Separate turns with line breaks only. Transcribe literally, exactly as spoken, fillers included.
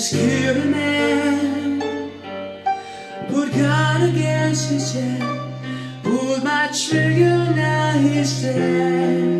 experiment. Put God against his head, pulled my trigger, now he's dead.